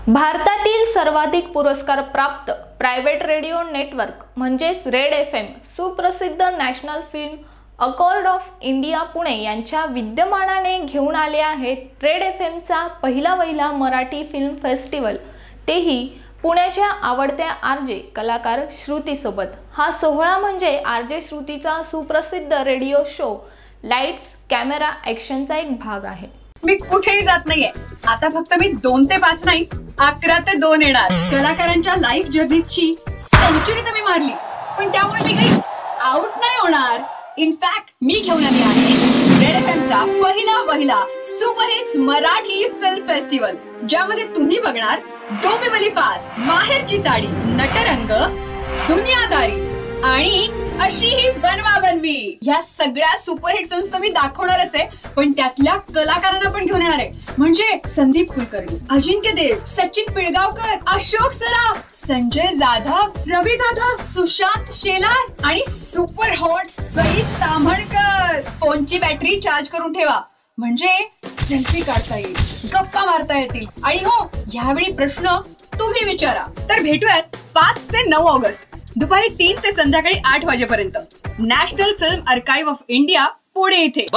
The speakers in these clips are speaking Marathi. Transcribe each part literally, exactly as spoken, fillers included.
भारतातील सर्वाधिक पुरस्कार प्राप्त प्रायव्हेट रेडिओ नेटवर्क म्हणजेच रेड एफ एम सुप्रसिद्ध नॅशनल फिल्म अकॉर्ड ऑफ इंडिया पुणे यांच्या विद्यमानाने घेऊन आले आहेत रेड एफ एमचा पहिला वहिला मराठी फिल्म फेस्टिवल, तेही पुण्याच्या आवडत्या आरजे कलाकार श्रुती सोबत। हा सोहळा म्हणजे आरजे श्रुतीचा सुप्रसिद्ध रेडिओ शो लाइट्स कॅमेरा ॲक्शनचा एक भाग आहे। मी कुठेही जात नाहीये आता, फक्त मी दोन ते पाच नाही अकरा ते दोन येणार। कलाकारांच्या लाईफ जर्नीची सेंचुरी तर मी मारली, पण त्यामुळे मी काही आउट नाही होणार। इनफॅक्ट मी घेऊन आली आहे रेड एफ एमचा पहिला वहिला सुपरहिट्स मराठी फिल्म फेस्टिवल, ज्यामध्ये तुम्ही बघणार डोंबिवली फास्ट, माहेरची साडी, नटरंग, दुनियादारी आणि अशी ही बनवा बनवी। या सगळ्या सुपरहिट फिल्म्स मी दाखवणारच आहे, पण त्यातल्या कलाकारांना पण घेऊन येणार आहे। म्हणजे संदीप कुलकर्णी, अजिंक्य देव, सचिन पिळगावकर, अशोक सराफ, संजय जाधव, रवी जाधव, सुशांत शेलार आणि सुपर हॉट सई ताम्हणकर। फोनची बॅटरी चार्ज करून ठेवा, म्हणजे सेल्फी काढता येईल, गप्पा मारता येतील आणि हो, यावेळी प्रश्न तुम्ही विचारा। तर भेटूयात पाच ते नऊ ऑगस्ट दुपारी तीन ते संध्याकाळी आठ वाजेपर्यंत national film archive of India Pune इथे।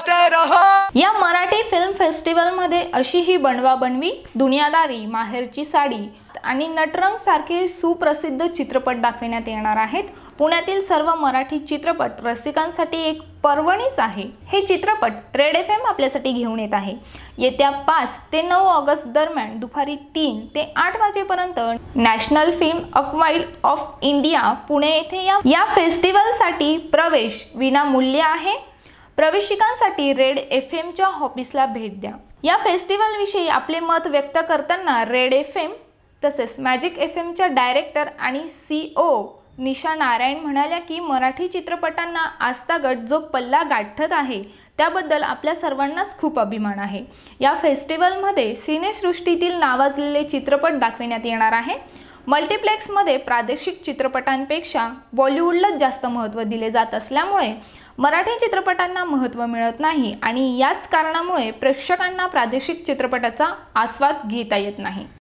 या मराठी फिल्म फेस्टिवल मध्ये अशी ही बनवा बनवी, दुनियादारी, माहेरची साडी आणि नटरंग सारखे सुप्रसिद्ध चित्रपट दाखवण्यात येणार आहेत। पुण्यातील सर्व मराठी चित्रपट रसिकांसाठी एक पर्वणीच आहे। हे चित्रपट रेड एफ एम आपल्यासाठी घेऊन येत आहे। येत्या पाच ते नऊ ऑगस्ट दरम्यान दुपारी तीन ते आठ वाजेपर्यंत national film archive of India Pune येथे या, या फेस्टिवलसाठी प्रवेश विनामूल्य आहे। प्रवेशिकांसाठी रेड एफ एमच्या ऑफिसला भेट द्या। या फेस्टिवल विषयी आपले मत व्यक्त करताना रेड एफ एम तसेच मॅजिक एफ एमच्या डायरेक्टर आणि सी ओ निशा नारायण म्हणाल्या की मराठी चित्रपटांना आजतागत जो पल्ला गाठत आहे त्याबद्दल आपल्या सर्वांनाच खूप अभिमान आहे। या फेस्टिवलमध्ये सिनेसृष्टीतील नावाजलेले चित्रपट दाखविण्यात येणार आहे। मल्टिप्लेक्समध्ये प्रादेशिक चित्रपटांपेक्षा बॉलिवूडलाच जास्त महत्त्व दिले जात असल्यामुळे मराठी चित्रपटांना महत्त्व मिळत नाही आणि याच कारणामुळे प्रेक्षकांना प्रादेशिक चित्रपटाचा आस्वाद घेता येत नाही।